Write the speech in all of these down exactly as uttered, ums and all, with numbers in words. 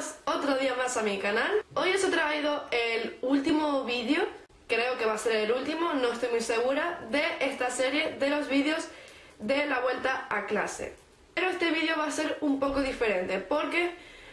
Bienvenidos otro día más a mi canal. Hoy os he traído el último vídeo, creo que va a ser el último, no estoy muy segura, de esta serie de los vídeos de la vuelta a clase. Pero este vídeo va a ser un poco diferente porque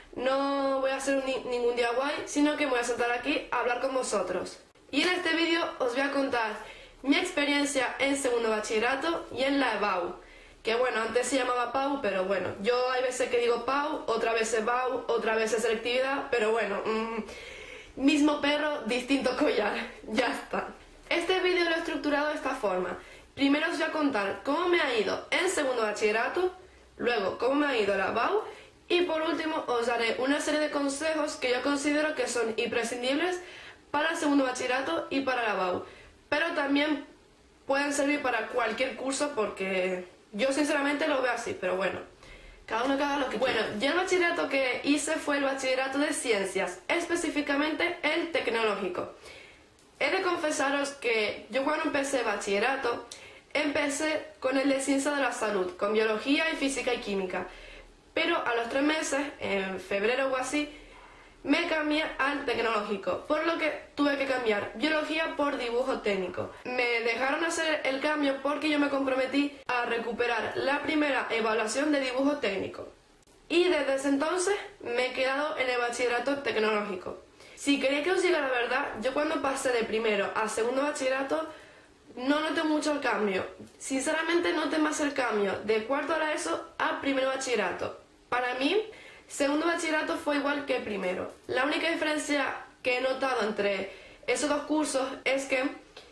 no voy a hacer ni ningún D I Y, sino que me voy a sentar aquí a hablar con vosotros. Y en este vídeo os voy a contar mi experiencia en segundo bachillerato y en la E B A U. Que bueno, antes se llamaba P A U, pero bueno, yo hay veces que digo P A U, otra vez es B A U, otra vez es selectividad, pero bueno, mmm, mismo perro, distinto collar, ya está. Este vídeo lo he estructurado de esta forma. Primero os voy a contar cómo me ha ido en segundo bachillerato, luego cómo me ha ido la B A U, y por último os daré una serie de consejos que yo considero que son imprescindibles para el segundo bachillerato y para la B A U. Pero también pueden servir para cualquier curso porque yo sinceramente lo veo así, pero bueno, cada uno que haga lo que quiera. Bueno, yo el bachillerato que hice fue el bachillerato de ciencias, específicamente el tecnológico. He de confesaros que yo cuando empecé bachillerato, empecé con el de ciencia de la salud, con biología y física y química. Pero a los tres meses, en febrero o así, me cambié al tecnológico, por lo que tuve que cambiar biología por dibujo técnico. Me dejaron hacer el cambio porque yo me comprometí a recuperar la primera evaluación de dibujo técnico. Y desde ese entonces me he quedado en el bachillerato tecnológico. Si queréis que os diga la verdad, yo cuando pasé de primero a segundo bachillerato no noté mucho el cambio. Sinceramente noté más el cambio de cuarto a la ESO a primero bachillerato. Para mí, segundo bachillerato fue igual que primero. La única diferencia que he notado entre esos dos cursos es que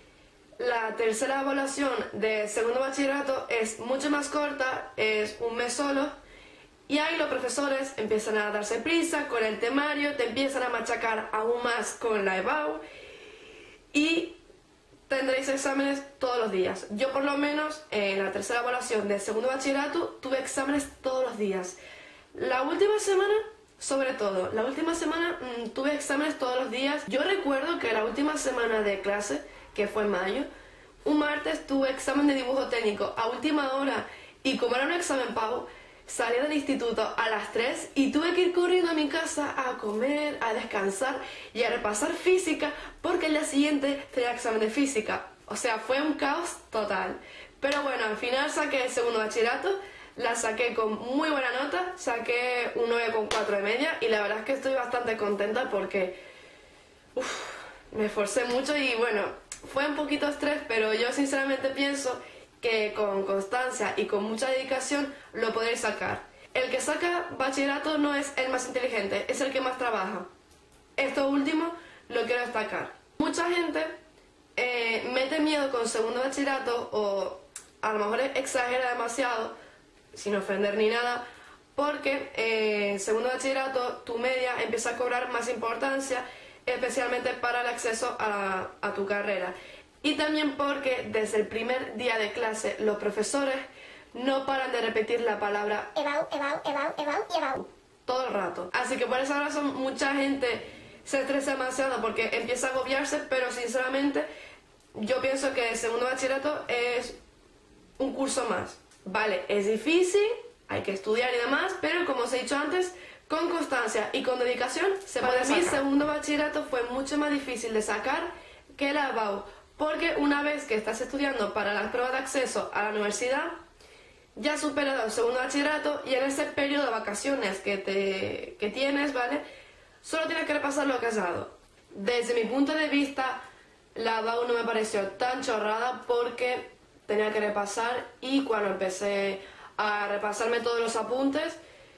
la tercera evaluación de segundo bachillerato es mucho más corta, es un mes solo, y ahí los profesores empiezan a darse prisa con el temario, te empiezan a machacar aún más con la E B A U y tendréis exámenes todos los días. Yo por lo menos en la tercera evaluación de segundo bachillerato tuve exámenes todos los días. La última semana, sobre todo, la última semana mmm, tuve exámenes todos los días. Yo recuerdo que la última semana de clase, que fue en mayo, un martes tuve examen de dibujo técnico a última hora y como era un examen P A U, salí del instituto a las tres y tuve que ir corriendo a mi casa a comer, a descansar y a repasar física porque el día siguiente tenía examen de física. O sea, fue un caos total. Pero bueno, al final saqué el segundo bachillerato. La saqué con muy buena nota, saqué un nueve coma cuatro de media y la verdad es que estoy bastante contenta porque uf, me esforcé mucho y bueno, fue un poquito estrés, pero yo sinceramente pienso que con constancia y con mucha dedicación lo podréis sacar. El que saca bachillerato no es el más inteligente, es el que más trabaja. Esto último lo quiero destacar. Mucha gente eh, mete miedo con segundo bachillerato o a lo mejor exagera demasiado, sin ofender ni nada, porque eh, en segundo bachillerato tu media empieza a cobrar más importancia, especialmente para el acceso a, a tu carrera. Y también porque desde el primer día de clase los profesores no paran de repetir la palabra E B A U, E B A U, E B A U, E B A U y E B A U todo el rato. Así que por esa razón mucha gente se estresa demasiado porque empieza a agobiarse, pero sinceramente yo pienso que el segundo bachillerato es un curso más. Vale, es difícil, hay que estudiar y demás, pero como os he dicho antes, con constancia y con dedicación se puede sacar. Para mí, segundo bachillerato fue mucho más difícil de sacar que la E B A U, porque una vez que estás estudiando para las pruebas de acceso a la universidad, ya has superado el segundo bachillerato y en ese periodo de vacaciones que, te, que tienes, ¿vale? Solo tienes que repasar lo que has dado. Desde mi punto de vista, la E B A U no me pareció tan chorrada porque tenía que repasar y cuando empecé a repasarme todos los apuntes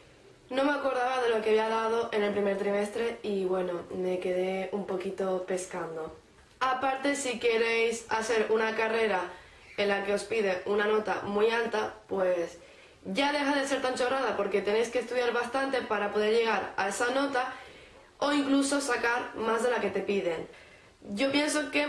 no me acordaba de lo que había dado en el primer trimestre y bueno, me quedé un poquito pescando. Aparte, si queréis hacer una carrera en la que os pide una nota muy alta, pues ya deja de ser tan chorrada porque tenéis que estudiar bastante para poder llegar a esa nota o incluso sacar más de la que te piden. Yo pienso que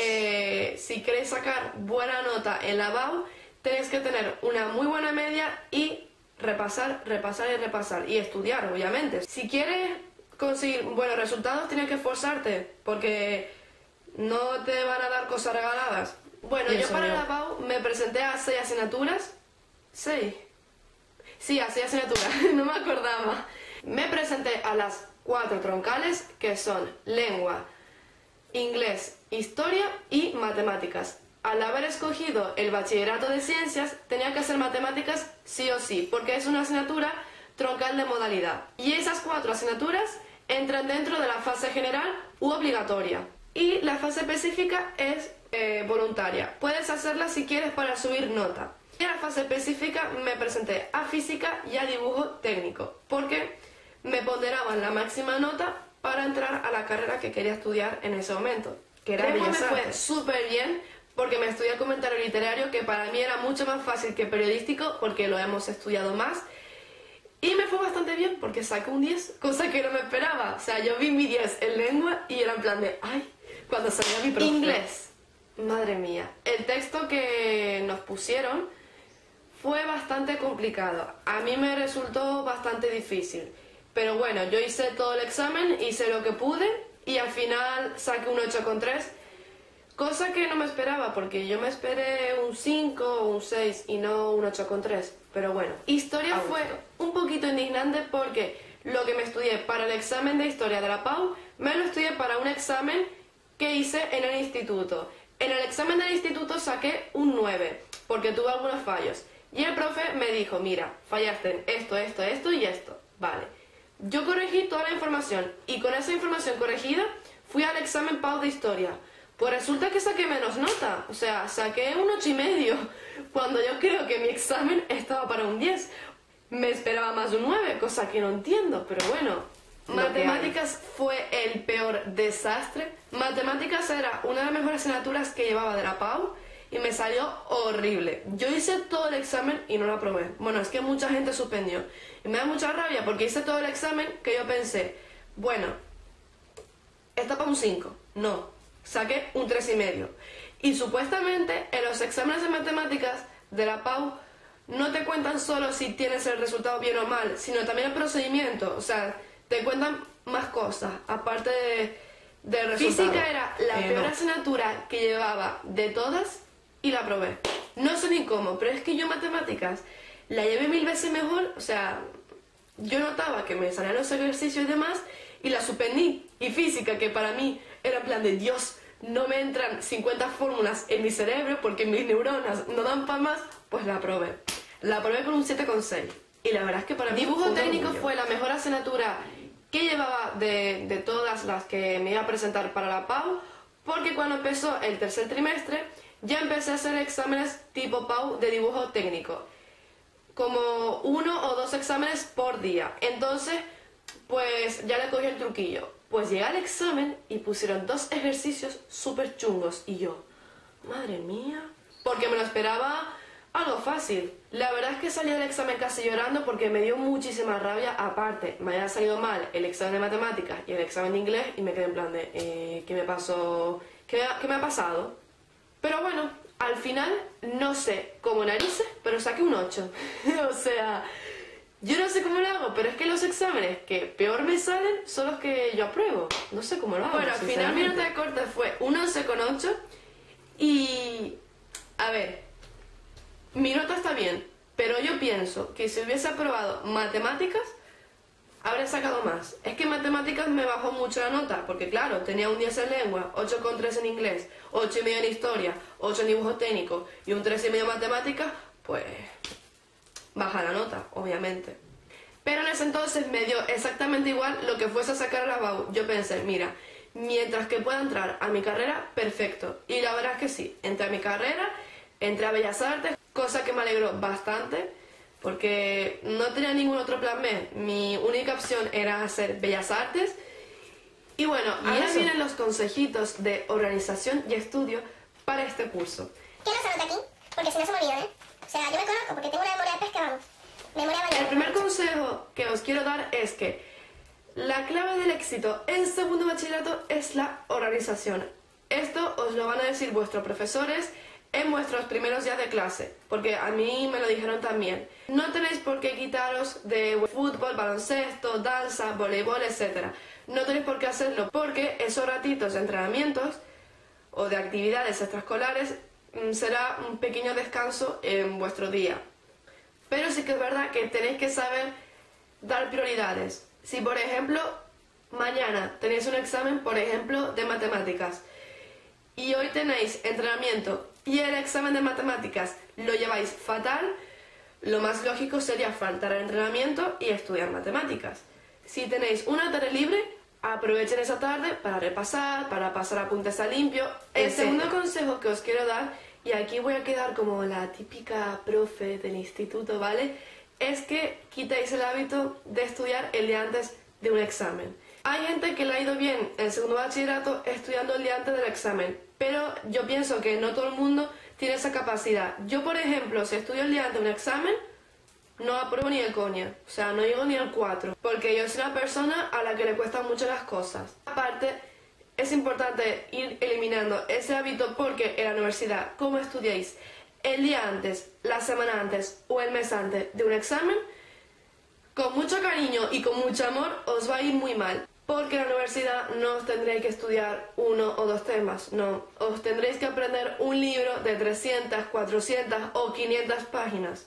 eh, si queréis sacar buena nota en la B A U, tenéis que tener una muy buena media y repasar, repasar y repasar. Y estudiar, obviamente. Si quieres conseguir buenos resultados, tienes que esforzarte, porque no te van a dar cosas regaladas. Bueno, yo para la B A U me presenté a seis asignaturas. ¿Seis? Sí, a seis asignaturas, no me acordaba. Me presenté a las cuatro troncales que son lengua, inglés, historia y matemáticas. Al haber escogido el bachillerato de ciencias, tenía que hacer matemáticas sí o sí, porque es una asignatura troncal de modalidad. Y esas cuatro asignaturas entran dentro de la fase general u obligatoria. Y la fase específica es eh, voluntaria. Puedes hacerla si quieres para subir nota. Y en la fase específica me presenté a física y a dibujo técnico, porque me ponderaban la máxima nota para entrar a la carrera que quería estudiar en ese momento, que era Bellas Artes. Me fue súper bien, porque me estudié comentario literario, que para mí era mucho más fácil que periodístico, porque lo hemos estudiado más. Y me fue bastante bien, porque saqué un diez, cosa que no me esperaba. O sea, yo vi mi diez en lengua y era en plan de, ay, cuando salía mi profe. Inglés. Madre mía. El texto que nos pusieron fue bastante complicado. A mí me resultó bastante difícil. Pero bueno, yo hice todo el examen, hice lo que pude y al final saqué un ocho coma tres. Cosa que no me esperaba, porque yo me esperé un cinco o un seis y no un ocho coma tres. Pero bueno, historia fue un poquito indignante porque lo que me estudié para el examen de historia de la P A U, me lo estudié para un examen que hice en el instituto. En el examen del instituto saqué un nueve, porque tuve algunos fallos. Y el profe me dijo, mira, fallaste en esto, esto, esto y esto. Vale. Yo corregí toda la información y con esa información corregida fui al examen P A U de historia. Pues resulta que saqué menos nota, o sea, saqué un ocho y medio, cuando yo creo que mi examen estaba para un diez. Me esperaba más de un nueve, cosa que no entiendo, pero bueno. Matemáticas fue el peor desastre. Matemáticas era una de las mejores asignaturas que llevaba de la P A U y me salió horrible. Yo hice todo el examen y no lo aprobé. Bueno, es que mucha gente suspendió. Y me da mucha rabia porque hice todo el examen que yo pensé, bueno, está para un cinco. No. Saqué un tres y medio. Y supuestamente en los exámenes de matemáticas de la P A U no te cuentan solo si tienes el resultado bien o mal, sino también el procedimiento. O sea, te cuentan más cosas, aparte de, del resultado. Física era la eh, peor no. asignatura que llevaba de todas y la aprobé. No sé ni cómo, pero es que yo matemáticas la llevé mil veces mejor. O sea, yo notaba que me salían los ejercicios y demás y la suspendí. Y física, que para mí era en plan de Dios, no me entran cincuenta fórmulas en mi cerebro porque mis neuronas no dan para más, pues la aprobé. La aprobé con un siete coma seis. Y la verdad es que para mí dibujo técnico fue la mejor asignatura que llevaba de, de todas las que me iba a presentar para la P A U, porque cuando empezó el tercer trimestre ya empecé a hacer exámenes tipo P A U de dibujo técnico, como uno o dos exámenes por día. Entonces, pues ya le cogí el truquillo. Pues llegué al examen y pusieron dos ejercicios súper chungos y yo, madre mía, porque me lo esperaba algo fácil. La verdad es que salí del examen casi llorando porque me dio muchísima rabia. Aparte, me había salido mal el examen de matemáticas y el examen de inglés y me quedé en plan de, eh, ¿qué me pasó? ¿Qué, ¿Qué me ha pasado? Pero bueno, al final, no sé cómo narices, pero saqué un ocho. O sea, yo no sé cómo lo hago, pero es que los exámenes que peor me salen son los que yo apruebo. No sé cómo lo hago. Bueno, al final mi nota de corte fue un once coma ocho y... A ver, mi nota está bien, pero yo pienso que si hubiese aprobado matemáticas, habría sacado más. Es que matemáticas me bajó mucho la nota, porque claro, tenía un diez en lengua, ocho coma tres en inglés, ocho y medio en historia, ocho en dibujo técnico y un tres y medio en matemáticas, pues... baja la nota, obviamente. Pero en ese entonces me dio exactamente igual lo que fuese a sacar la P A U. Yo pensé, mira, mientras que pueda entrar a mi carrera, perfecto. Y la verdad es que sí, entré a mi carrera, entré a Bellas Artes, cosa que me alegró bastante, porque no tenía ningún otro plan B. Mi única opción era hacer Bellas Artes. Y bueno, ¿Y ahora eso? vienen los consejitos de organización y estudio para este curso. ¿Qué no se nota aquí? Porque si no se me olvida, ¿eh? O sea, yo me conozco porque tengo una memoria de pesca, vamos. Memoria mayor. El primer consejo que os quiero dar es que la clave del éxito en segundo bachillerato es la organización. Esto os lo van a decir vuestros profesores en vuestros primeros días de clase, porque a mí me lo dijeron también. No tenéis por qué quitaros de fútbol, baloncesto, danza, voleibol, etcétera. No tenéis por qué hacerlo, porque esos ratitos de entrenamientos o de actividades extraescolares será un pequeño descanso en vuestro día. Pero sí que es verdad que tenéis que saber dar prioridades. Si por ejemplo mañana tenéis un examen, por ejemplo, de matemáticas, y hoy tenéis entrenamiento y el examen de matemáticas lo lleváis fatal, lo más lógico sería faltar al entrenamiento y estudiar matemáticas. Si tenéis una tarde libre, aprovechen esa tarde para repasar, para pasar apuntes a limpio. El segundo consejo que os quiero dar, y aquí voy a quedar como la típica profe del instituto, ¿vale? Es que quitéis el hábito de estudiar el día antes de un examen. Hay gente que le ha ido bien en segundo bachillerato estudiando el día antes del examen, pero yo pienso que no todo el mundo tiene esa capacidad. Yo, por ejemplo, si estudio el día antes de un examen, no apruebo ni el coña, o sea, no llego ni al cuatro, porque yo soy una persona a la que le cuestan mucho las cosas. Aparte, es importante ir eliminando ese hábito porque en la universidad, como estudiéis el día antes, la semana antes o el mes antes de un examen, con mucho cariño y con mucho amor os va a ir muy mal. Porque en la universidad no os tendréis que estudiar uno o dos temas, no. Os tendréis que aprender un libro de trescientas, cuatrocientas o quinientas páginas.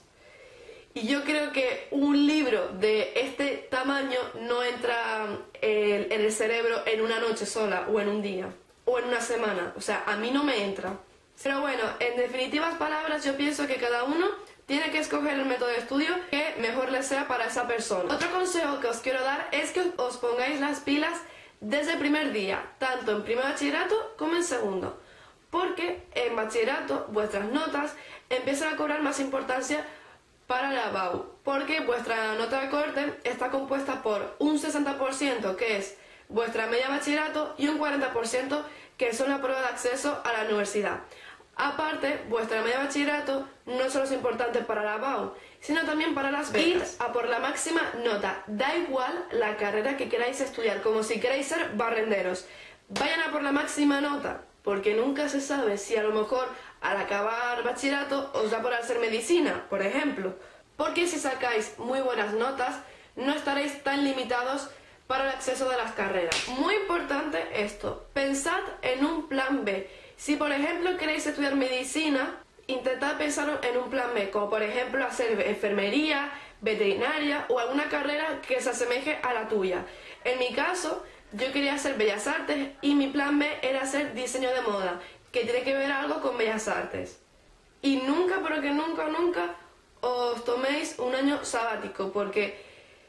Y yo creo que un libro de este tamaño no entra en el cerebro en una noche sola, o en un día, o en una semana. O sea, a mí no me entra. Pero bueno, en definitivas palabras, yo pienso que cada uno tiene que escoger el método de estudio que mejor le sea para esa persona. Otro consejo que os quiero dar es que os pongáis las pilas desde el primer día, tanto en primer bachillerato como en segundo. Porque en bachillerato vuestras notas empiezan a cobrar más importancia para la B A U, porque vuestra nota de corte está compuesta por un sesenta por ciento que es vuestra media bachillerato y un cuarenta por ciento que son la prueba de acceso a la universidad. Aparte, vuestra media bachillerato no solo es importante para la B A U, sino también para las becas. Ir a por la máxima nota, da igual la carrera que queráis estudiar, como si queréis ser barrenderos. Vayan a por la máxima nota, porque nunca se sabe si a lo mejor al acabar bachillerato os da por hacer medicina, por ejemplo. Porque si sacáis muy buenas notas, no estaréis tan limitados para el acceso de las carreras. Muy importante esto, pensad en un plan B. Si por ejemplo queréis estudiar medicina, intentad pensar en un plan B, como por ejemplo hacer enfermería, veterinaria o alguna carrera que se asemeje a la tuya. En mi caso, yo quería hacer Bellas Artes y mi plan B era hacer diseño de moda, que tiene que ver algo con Bellas Artes. Y nunca, pero que nunca, nunca os toméis un año sabático, porque,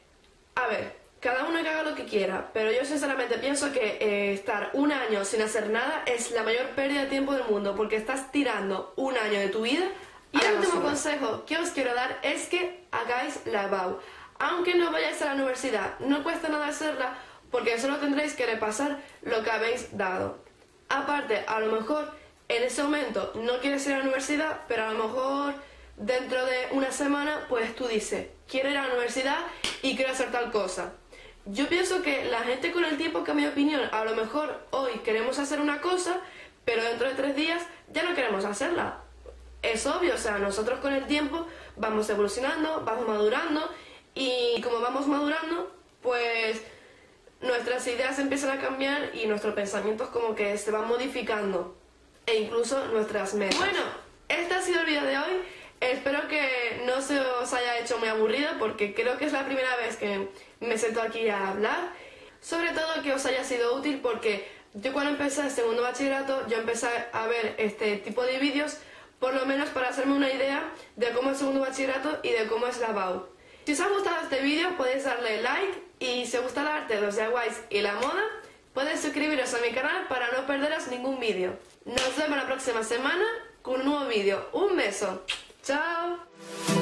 a ver, cada uno que haga lo que quiera, pero yo sinceramente pienso que eh, estar un año sin hacer nada es la mayor pérdida de tiempo del mundo, porque estás tirando un año de tu vida. Y el último consejo que os quiero dar es que hagáis la B A U. Aunque no vayáis a la universidad, no cuesta nada hacerla, porque solo tendréis que repasar lo que habéis dado. Aparte, a lo mejor en ese momento no quieres ir a la universidad, pero a lo mejor dentro de una semana, pues tú dices, quiero ir a la universidad y quiero hacer tal cosa. Yo pienso que la gente con el tiempo cambia de opinión. A lo mejor hoy queremos hacer una cosa, pero dentro de tres días ya no queremos hacerla. Es obvio, o sea, nosotros con el tiempo vamos evolucionando, vamos madurando, y como vamos madurando, pues nuestras ideas empiezan a cambiar y nuestros pensamientos como que se van modificando, e incluso nuestras metas. Bueno, este ha sido el vídeo de hoy. Espero que no se os haya hecho muy aburrido, porque creo que es la primera vez que me siento aquí a hablar. Sobre todo que os haya sido útil, porque yo cuando empecé el segundo bachillerato, yo empecé a ver este tipo de vídeos, por lo menos para hacerme una idea de cómo es el segundo bachillerato y de cómo es la B A U. Si os ha gustado este vídeo, podéis darle like, y si os gusta el arte, los D I Ys y la moda, podéis suscribiros a mi canal para no perderos ningún vídeo. Nos vemos la próxima semana con un nuevo vídeo. Un beso. Chao.